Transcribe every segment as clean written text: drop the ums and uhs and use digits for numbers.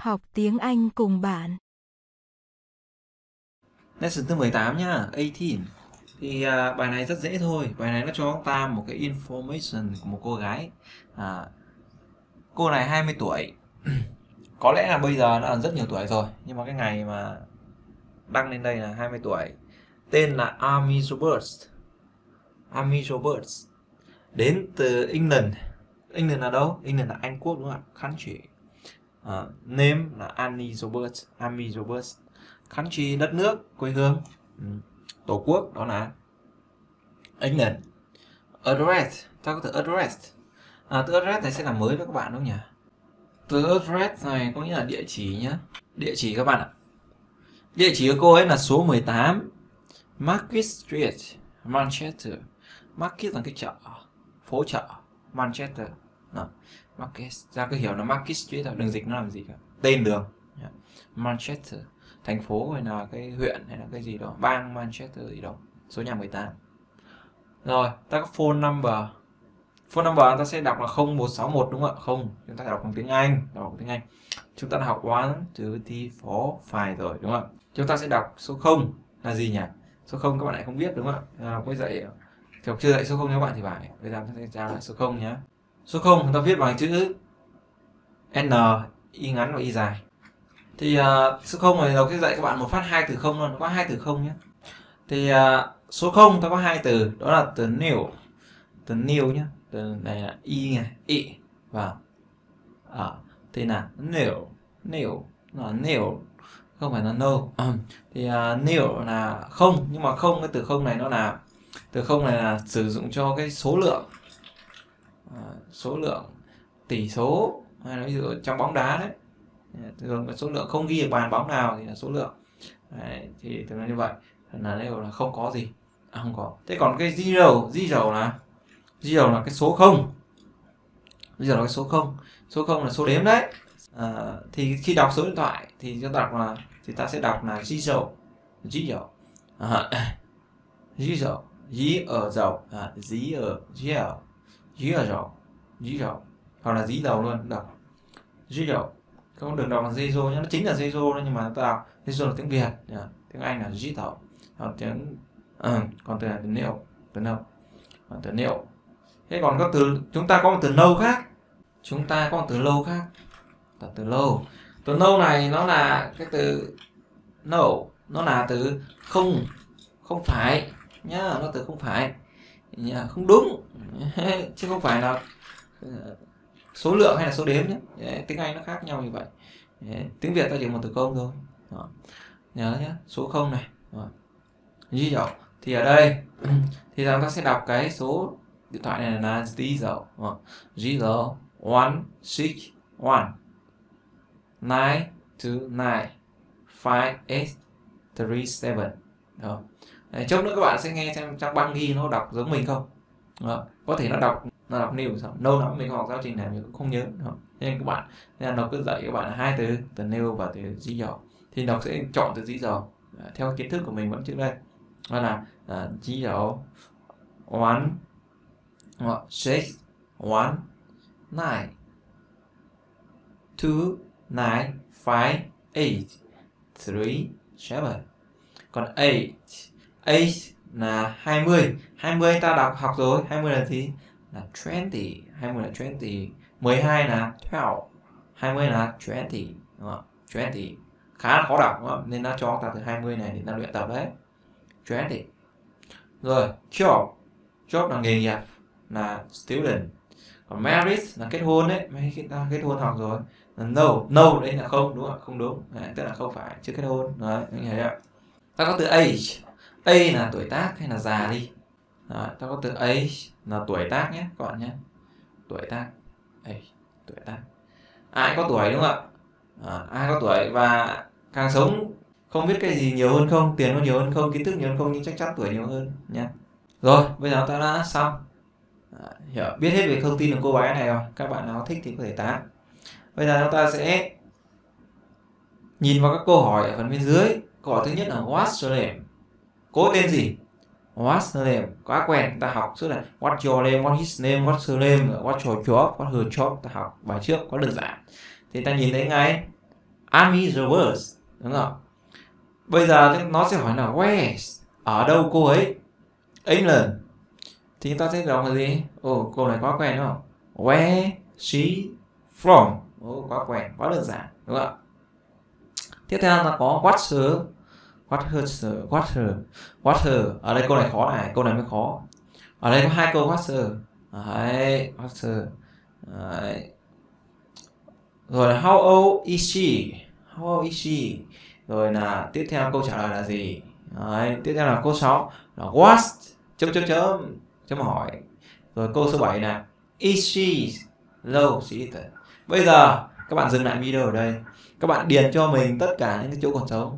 Học tiếng Anh cùng bạn. Lesson thứ 18 nhá, 18. Thì bài này rất dễ thôi. Bài này nó cho chúng ta một cái information của một cô gái. Cô này 20 tuổi. Có lẽ là bây giờ đã là rất nhiều tuổi rồi, nhưng mà cái ngày mà đăng lên đây là 20 tuổi. Tên là Amy Roberts. Amy Roberts đến từ England. England là đâu? England là Anh Quốc đúng không ạ? Country. Name là Amy Roberts. Amy Roberts. Country đất nước, quê hương, tổ quốc đó là England. Address, ta có từ address. Từ address này sẽ làm mới với các bạn đúng không nhỉ? Từ address này có nghĩa là địa chỉ nhé. Địa chỉ các bạn ạ. Địa chỉ của cô ấy là số 18 Market Street, Manchester. Market là cái chợ, phố chợ, Manchester. Market, ra cứ hiểu là Market Street thôi, đừng dịch nó làm gì cả. Tên đường. Manchester, thành phố hay là cái huyện hay là cái gì đó, bang Manchester gì đó. Số nhà 18. Rồi, ta có phone number. Phone number ta sẽ đọc là 0161 đúng không ạ? Không, chúng ta đọc bằng tiếng Anh, Chúng ta đã học 1, 2, 3, 4, 5 rồi đúng không ạ? Chúng ta sẽ đọc số 0 là gì nhỉ? Số 0 các bạn lại không biết đúng không ạ? Mới dạy học chưa dạy số 0 cho các bạn thì phải. Bây giờ ta sẽ tra lại số 0 nhé. Số 0 chúng ta viết bằng chữ N, Y ngắn và Y dài. Thì số 0 này đầu sẽ dạy các bạn một phát 2 từ 0 luôn, có 2 từ 0 nhé. Thì số 0 ta có 2 từ, đó là từ new. Từ new nhé. Từ này là Y này, Y và thì là new là new, không phải là no. Thì new là không, nhưng mà không, cái từ không này nó là từ không này là sử dụng cho cái số lượng, số lượng tỷ số, hay là ví dụ trong bóng đá đấy, thường cái số lượng không ghi được bàn bóng nào thì là số lượng đấy, thì thường là như vậy, là nếu là không có gì, không có. Thế còn cái zero là cái số 0. Bây giờ là cái số 0. Số 0 là số đếm đấy. Thì khi đọc số điện thoại thì chúng ta đọc là, thì ta sẽ đọc là zero. Dí ở dầu, dí ở dầu, dí ở dầu, hoặc là dí dầu luôn đọc zero. Không được đọc là zero nhé, nó chính là zero đó, nhưng mà ta đọc zero là tiếng Việt, tiếng Anh là zero, tiếng còn từ là từ nêu. Thế còn có từ, chúng ta có một từ no khác. Từ lâu. Từ no này nó là cái từ no, nó là từ không phải nhá, nó từ không phải, không đúng chứ không phải là số lượng hay là số đếm nhé. Tiếng Anh nó khác nhau như vậy. Tiếng Việt ta chỉ một từ không thôi. Nhớ nhé, số 0 này. Ghi dấu. Thì ở đây thì chúng ta sẽ đọc cái số điện thoại này là zero, 0, 1, 6, 1, 9, 2, 9, 5, 8, 3, 7. Đó. Chốc nữa các bạn sẽ nghe xem trong băng ghi nó đọc giống mình không. Đó. Có thể nó đọc new sao. Lâu lắm mình học giáo trình này mình cũng không nhớ. Đó. Nên các bạn, nên nó cứ dạy các bạn là 2 từ new và từ zero. Thì nó sẽ chọn từ zero theo kiến thức của mình vẫn trước đây. Đó là zero, 1, 6, 1, 9, 2, 9, 5, 8, 3, 7. Còn 8 là 20. 20 ta học rồi. 20 là gì? Là 20. 20 là 20. 12 là 12. 20 là 20. Đúng không? 20. Khá là khó đọc đúng không? Nên nó cho ta từ 20 này để ta luyện tập đấy. 20. Rồi, job là nghề nghiệp, là student. Còn married là kết hôn đấy, mấy ta kết hôn học rồi. No đấy là không, đúng không? Không đúng, tức là không phải, chưa kết hôn. Đấy, anh thấy ạ. Ta có từ age. Age là tuổi tác hay là già đi. Đấy, ta có từ age là tuổi tác nhé các bạn nhé. Tuổi tác. Age, tuổi tác. Ai có tuổi đúng không ạ? Ai có tuổi và càng sống không biết cái gì nhiều hơn không, tiền có nhiều hơn không, kiến thức nhiều hơn không, nhưng chắc chắn tuổi nhiều hơn nhé. Rồi, bây giờ ta đã xong. Biết hết về thông tin của cô bé này rồi. Các bạn nào thích thì có thể tán. Bây giờ chúng ta sẽ nhìn vào các câu hỏi ở phần bên dưới. Câu hỏi thứ nhất là what's your name? Cô tên gì? What's your name? Quá quen, ta học suốt là what's your name, what's his name, what's her name, what's your job, what's her job. Ta học bài trước có đơn giản. Thì ta nhìn thấy ngay Army reserves, đúng không? Bây giờ nó sẽ hỏi là where, ở đâu cô ấy? England. Thì chúng ta sẽ đọc là gì? Câu này quá quen đúng không? Where she from. Quá quen, quá đơn giản, đúng không? Tiếp theo là có what her. Ở đây câu này khó này, câu này mới khó. Ở đây có hai câu what her. Đấy, what her. Đấy. Rồi là how old is she? Rồi là tiếp theo câu trả lời là gì? Đấy, tiếp theo là câu 6 là what chấm hỏi. Rồi câu số 7 là is she low seated. Bây giờ các bạn dừng lại video ở đây. Các bạn điền cho mình tất cả những cái chỗ còn trống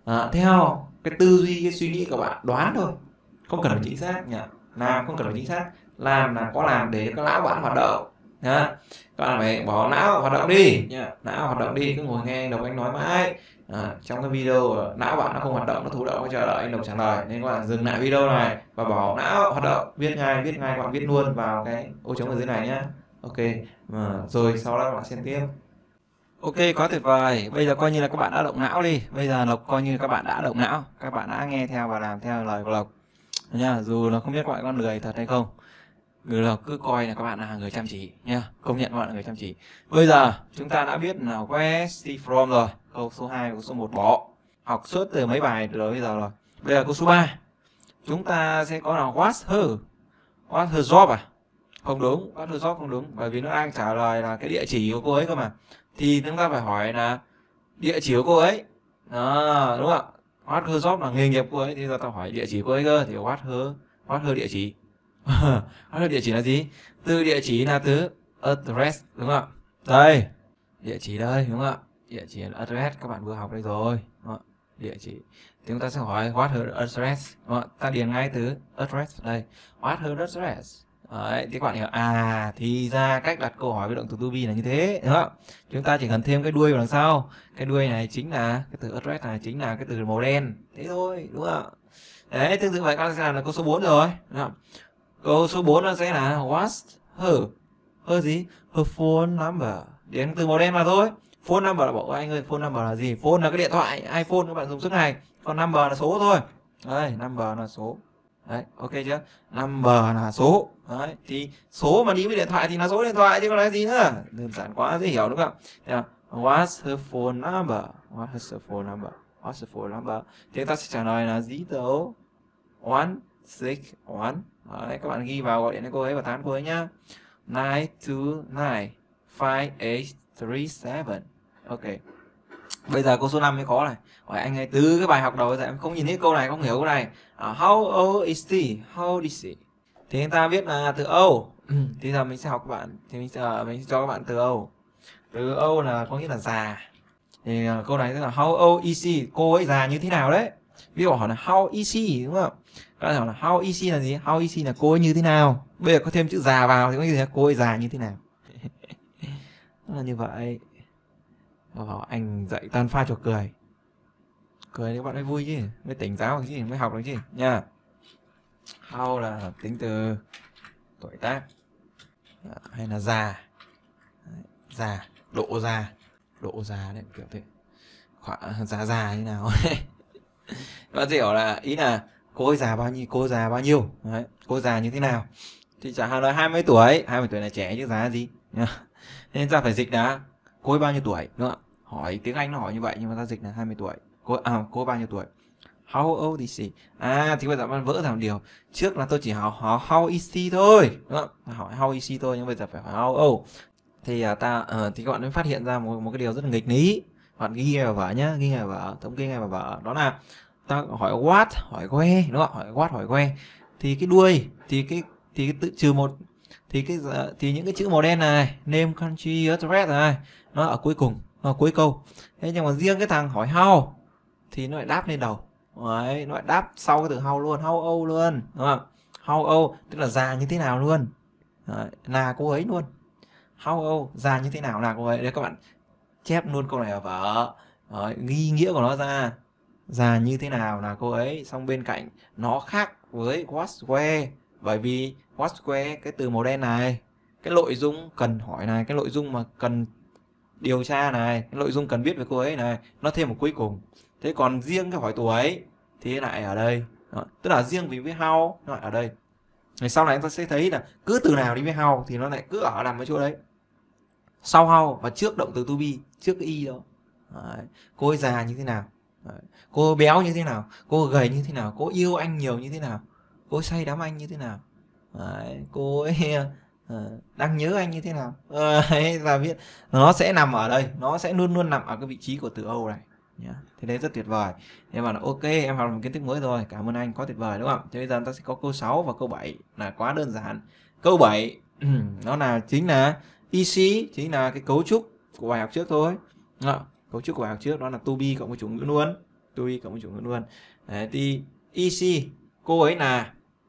theo cái tư duy, cái suy nghĩ của bạn, đoán thôi, không cần phải chính xác nhỉ. Làm không cần phải chính xác, làm là có làm để các não bạn hoạt động nhá. Các bạn phải bỏ não hoạt động đi nhá. Não hoạt động đi, cứ ngồi nghe anh Lộc anh nói mãi trong cái video não bạn nó không hoạt động, nó thụ động, nó chờ đợi anh Lộc trả lời, nên các bạn dừng lại video này và bỏ não hoạt động, viết ngay các bạn viết luôn vào cái ô trống ở dưới này nhá. Ok, rồi sau đó các bạn xem tiếp. Ok, quá tuyệt vời. Bây giờ coi như là các bạn đã động não đi. Bây giờ Lộc coi như các bạn đã động não, các bạn đã nghe theo và làm theo lời của Lộc nha. Dù là không biết các bạn con lười thật hay không, người Lộc cứ coi là các bạn là người chăm chỉ nha. Công nhận các bạn là người chăm chỉ. Bây giờ chúng ta đã biết là where she from rồi. Câu số 2 và câu số 1 bỏ. Học suốt từ mấy bài từ bây giờ rồi. Bây giờ câu số 3. Chúng ta sẽ có là what's her job à? Không đúng, what's her job không đúng, bởi vì nó đang trả lời là cái địa chỉ của cô ấy cơ mà. Thì chúng ta phải hỏi là địa chỉ của cô ấy. Đúng không? What her job là nghề nghiệp cô ấy, thì giờ ta hỏi địa chỉ cô ấy cơ, thì what her địa chỉ. What her địa chỉ là gì? Từ địa chỉ là từ address, đúng không? Đây, địa chỉ đây, đúng không? Địa chỉ là address, các bạn vừa học đây rồi. Đúng không? Địa chỉ. Thì chúng ta sẽ hỏi what her address. Đúng không? Ta điền ngay từ address đây. What her address. Đấy, thì các bạn hiểu thì ra cách đặt câu hỏi với động từ to be là như thế, đúng không? Chúng ta chỉ cần thêm cái đuôi vào đằng sau. Cái đuôi này chính là cái từ address, này chính là cái từ màu đen. Thế thôi, đúng không? Đấy, tương tự vậy các bạn sẽ làm là câu số 4 rồi, đúng không? Câu số 4 nó sẽ là what's her gì? Her phone number. Điền từ màu đen vào thôi. Phone number là bảo anh ơi, phone number là gì? Phone là cái điện thoại iPhone các bạn dùng suốt ngày. Còn number là số thôi. Đây, number là số. Đấy, ok chưa? Number là số. Đấy, thì số mà đi với điện thoại thì là số điện thoại chứ còn là gì nữa. Đơn giản quá, dễ hiểu đúng không? What's her phone number? What's her phone number? What's her phone number? Thì ta sẽ trả lời là 0161. Đấy, các bạn ghi vào gọi điện cho cô ấy và tán cô ấy nhá. 9295837. Ok. Bây giờ câu số 5 mới khó này. Hỏi anh ấy từ cái bài học đầu giờ em không nhìn thấy câu này, không hiểu câu này. How old is she? How old is she? Thì chúng ta biết là từ old. Thì giờ mình sẽ học các bạn, thì mình sẽ cho các bạn từ old. Từ old là có nghĩa là già. Thì câu này sẽ là how old is she? Cô ấy già như thế nào đấy? Ví dụ hỏi là how is she, đúng không? Các bạn hỏi là how is she là gì? How is she là cô ấy như thế nào? Bây giờ có thêm chữ già vào thì có nghĩa là cô ấy già như thế nào? Nó là như vậy. Anh dạy tan pha cho cười thì các bạn mới vui chứ, mới tỉnh táo chứ, mới học được chứ nha. How là tính từ tuổi tác hay là già, độ già đấy, kiểu thế, già như nào. Các bạn hiểu là ý là cô ấy già bao nhiêu đấy, cô già như thế nào. Thì chẳng là 20 tuổi là trẻ chứ già gì nha. Nên ta phải dịch là cô ấy bao nhiêu tuổi, đúng không? Hỏi tiếng Anh nó hỏi như vậy nhưng mà ta dịch là 20 tuổi. Cô ấy bao nhiêu tuổi? How old is she? Thì bây giờ bạn vỡ ra một điều. Trước là tôi chỉ hỏi how is she thôi, đúng không? Hỏi how is she thôi, nhưng bây giờ phải hỏi how old. Thì thì các bạn mới phát hiện ra một cái điều rất là nghịch lý. Bạn ghi ngay vào vở nhá, ghi ngay vào vở, thống kê ngay vào vở. Đó là ta hỏi what, hỏi where, đúng không? Hỏi what, hỏi where. Thì cái đuôi, thì cái tự trừ một, thì những cái chữ màu đen này, name, country, address này, nó ở cuối cùng, nó ở cuối câu. Thế nhưng mà riêng cái thằng hỏi how thì nó lại đáp lên đầu. Đấy, nó lại đáp sau cái từ how luôn, how old luôn, đúng không? How old tức là già như thế nào luôn. Đấy, là cô ấy luôn. How old, già như thế nào là cô ấy. Đấy, các bạn chép luôn câu này ở vở. Đấy, ghi nghĩa của nó ra. Già như thế nào là cô ấy. Xong bên cạnh nó khác với what's where. Bởi vì what's where, cái từ màu đen này, cái nội dung cần hỏi này, cái nội dung mà cần điều tra này, cái nội dung cần biết về cô ấy này, nó thêm một cuối cùng. Thế còn riêng cái hỏi tuổi thì lại ở đây. Đó. Tức là riêng vì với how nó lại ở đây. Rồi sau này chúng ta sẽ thấy là cứ từ nào đi với how thì nó lại cứ ở nằm ở chỗ đấy. Sau how và trước động từ to be, trước cái y đó. Đấy. Cô ấy già như thế nào? Đấy. Cô ấy béo như thế nào? Cô ấy gầy như thế nào? Cô ấy yêu anh nhiều như thế nào? Cô ấy say đắm anh như thế nào? Đấy. Cô ấy đang nhớ anh như thế nào? Đấy là biết nó sẽ nằm ở đây, nó sẽ luôn luôn nằm ở cái vị trí của từ Âu này nhá. Thế đấy rất tuyệt vời. Em bảo là ok, em học một kiến thức mới rồi, cảm ơn anh, quá tuyệt vời đúng không? Thế bây giờ ta sẽ có câu 6 và câu 7 là quá đơn giản. Câu 7 nó là chính là EC, chính là cái cấu trúc của bài học trước thôi. Đó, cấu trúc của bài học trước đó là to be cộng với chủ ngữ luôn, to be cộng với chủ ngữ luôn. Đấy, thì EC cô ấy là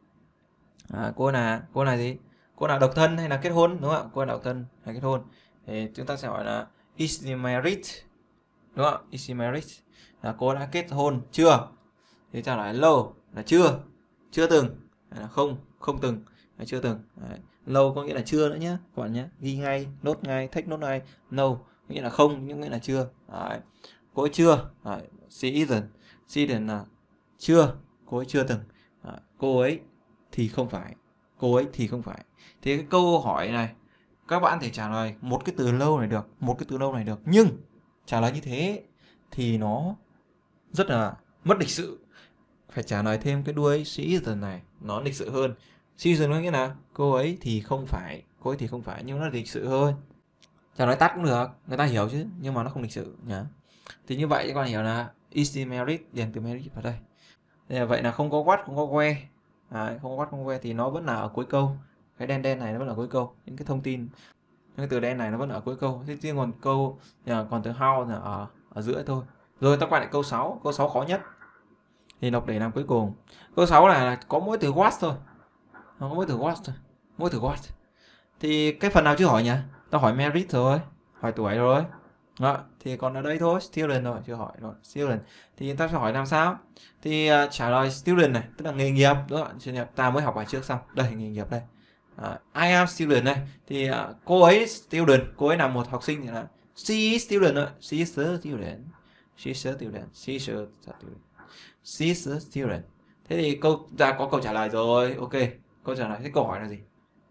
cô là gì? Cô là độc thân hay là kết hôn đúng không ạ? Cô là độc thân hay kết hôn? Thì chúng ta sẽ hỏi là is she married, đúng không? Is she married là cô đã kết hôn chưa? Thì trả lời lâu là chưa, chưa từng, hay là không, không từng, hay chưa từng. Đấy. Lâu có nghĩa là chưa nữa nhé các bạn nhé, ghi ngay, nốt ngay, take nốt ngay. No có nghĩa là không, nhưng nghĩa là chưa. Đấy. Cô ấy chưa. Đấy. She isn't là chưa, cô ấy chưa từng. Đấy. Cô ấy thì không phải, cô ấy thì không phải. Thế cái câu hỏi này các bạn thể trả lời một cái từ lâu này được, một cái từ lâu này được, nhưng trả lời như thế thì nó rất là mất lịch sự. Phải trả lời thêm cái đuôi she isn't này, nó lịch sự hơn. She isn't có nghĩa là cô ấy thì không phải, cô ấy thì không phải, nhưng nó lịch sự hơn. Trả lời tắt cũng được, người ta hiểu chứ, nhưng mà nó không lịch sự nhá. Thì như vậy các bạn hiểu là is she married, điền từ married vào đây. Thế là vậy là không có what, không có where. Đấy, không có what, không có where thì nó vẫn là ở cuối câu. Cái đen đen này nó vẫn là cuối câu. Những cái thông tin, những cái từ đen này nó vẫn ở cuối câu. Thế riêng còn câu, còn từ how là ở giữa thôi. Rồi ta quay lại câu 6, câu 6 khó nhất. Thì đọc để làm cuối cùng. Câu 6 là có mỗi từ what thôi. Nó có mỗi từ what thôi. Mỗi từ what. Thì cái phần nào chưa hỏi nhỉ? Ta hỏi married rồi, hỏi tuổi rồi. Đó, thì còn ở đây thôi, student rồi, chưa hỏi rồi, student. Thì ta sẽ hỏi làm sao? Thì trả lời student này, tức là nghề nghiệp, đúng không ạ? Ta mới học bài trước xong. Đây, nghề nghiệp đây. I am student này. Thì cô ấy student, cô ấy là một học sinh thì là she is student rồi. She is a student. She is a student. She is a student. She is a student. Thế thì có câu trả lời rồi. Ok, câu trả lời. Thế câu hỏi là gì?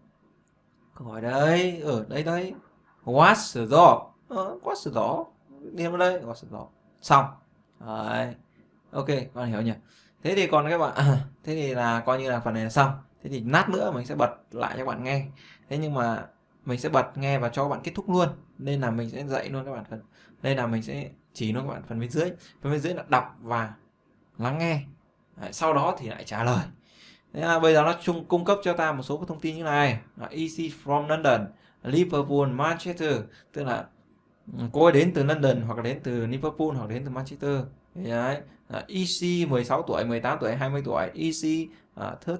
Câu hỏi đấy, ở đây đấy. What's the job? What's the job? Điền vào đây, what's the job? Xong. Đấy. Ok, các bạn hiểu nhỉ? Thế thì còn các bạn thế thì là coi như là phần này là xong. Thế thì lát nữa mình sẽ bật lại cho các bạn nghe. Thế nhưng mà mình sẽ bật nghe và cho các bạn kết thúc luôn. Nên là mình sẽ dạy luôn các bạn phần. Đây là mình sẽ chỉ luôn các bạn phần bên dưới. Phần bên dưới là đọc và lắng nghe. Đấy, sau đó thì lại trả lời. Thế bây giờ nó cung cấp cho ta một số các thông tin như này là EC from London, Liverpool, Manchester, tức là cô ấy đến từ London hoặc là đến từ Liverpool hoặc đến từ Manchester. Đấy. EC 16 tuổi, 18 tuổi, 20 tuổi, EC 13,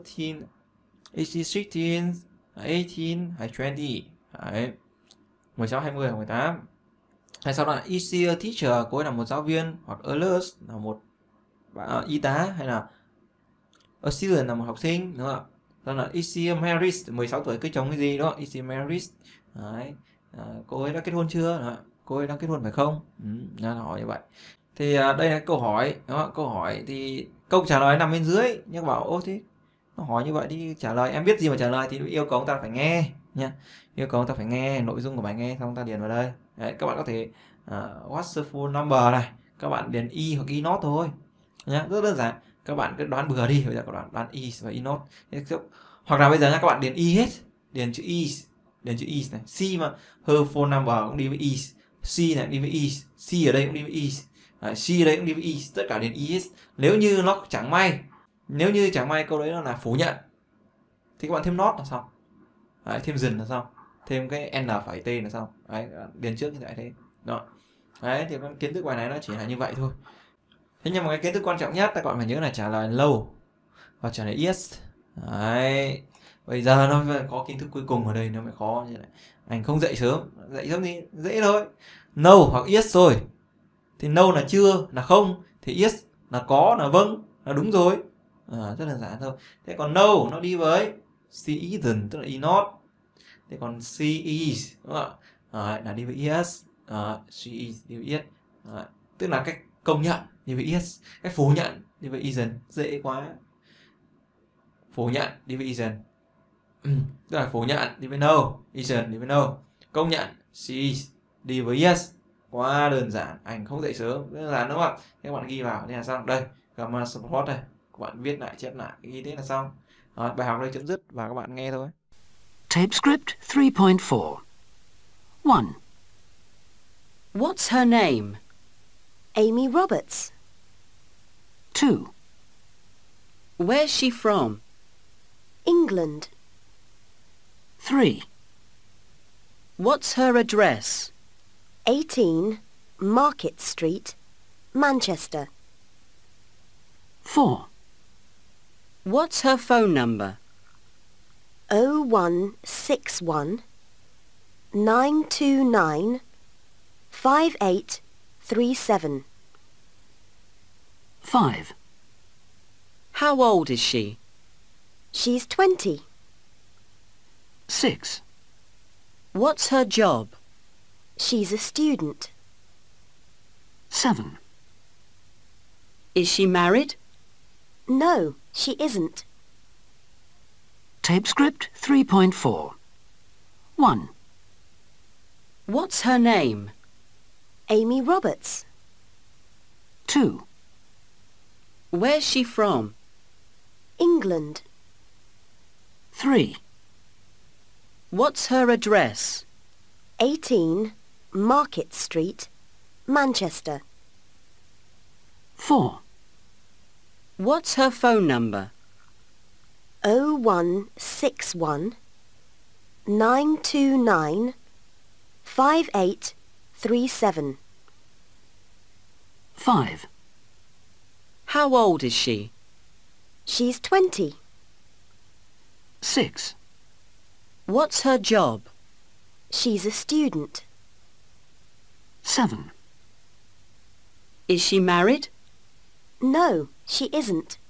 EC 16, 18 hay 20. Đấy. 16, 20 hoặc 18. Hay sau đó là EC a teacher, cô ấy là một giáo viên, hoặc a nurse là một y tá, hay là a student là một học sinh, đúng không ạ? Đó là EC married, 16 tuổi cưới chồng cái gì đó, EC married. Đấy. Cô ấy đã kết hôn chưa? Đó. Cô ấy đang kết hôn phải không? Là hỏi như vậy. Thì đây là câu hỏi, đúng không? Câu hỏi thì câu trả lời nằm bên dưới, nhưng bảo ô thế nó hỏi như vậy thì trả lời em biết gì mà trả lời, thì yêu cầu ta phải nghe nha, yêu cầu ta phải nghe nội dung của bài, nghe xong ta điền vào đây. Đấy, các bạn có thể what's the phone number này, các bạn điền y hoặc y not thôi nhá, rất đơn giản. Các bạn cứ đoán bừa đi, bây giờ các bạn đoán y và y not, hoặc là bây giờ nhá, các bạn điền y hết, điền chữ y, điền chữ y này, c mà her phone number cũng đi với y, c này đi với y, c ở đây cũng đi với y, c ở đây cũng đi với y, tất cả điền y hết. Nếu như nó chẳng may câu đấy nó là phủ nhận thì các bạn thêm not là xong. Đấy, thêm dần là xong, thêm cái n phải t là xong. Đấy, điền trước như vậy thế đó. Đấy, thì kiến thức bài này nó chỉ là như vậy thôi. Thế nhưng mà cái kiến thức quan trọng nhất các bạn phải nhớ là trả lời lâu và trả lời yes. Đấy, bây giờ nó có kiến thức cuối cùng ở đây, nó mới khó như này. Anh không dậy sớm thì dễ thôi, no hoặc yes thôi. Thì no là chưa, là không, thì yes là có, là vâng, là đúng rồi. Rất đơn giản thôi. Thế còn no nó đi với she isn't, tức là is not. Thế còn she is, đúng không ạ? Là đi với yes. She is đi với is. Tức là cách công nhận đi với is, cách phủ nhận đi với isn't. Dễ quá. Phủ nhận đi với isn't. Tức là phủ nhận đi với no, isn't đi với no. Công nhận she is đi với yes. Quá đơn giản, anh không dậy sớm, đơn giản đúng không? Các bạn ghi vào thế là xong. Đây, grammar support đây, các bạn viết lại, chép lại, ghi thế là xong. Rồi, bài học đây chấm dứt và các bạn nghe thôi. Tape script 3.4. 1. What's her name? Amy Roberts. 2. Where's she from? England. 3. What's her address? 18 Market Street, Manchester. 4. What's her phone number? 0161 929 5837. 5. How old is she? She's 20. 6. What's her job? She's a student. 7. Is she married? No, she isn't. Tape script 3.4. 1. What's her name? Amy Roberts. 2. Where's she from? England. 3. What's her address? 18 Market Street, Manchester. 4. What's her phone number? 0161 929 5837. 5. How old is she? She's 20. 6. What's her job? She's a student. 7. Is she married? No, she isn't.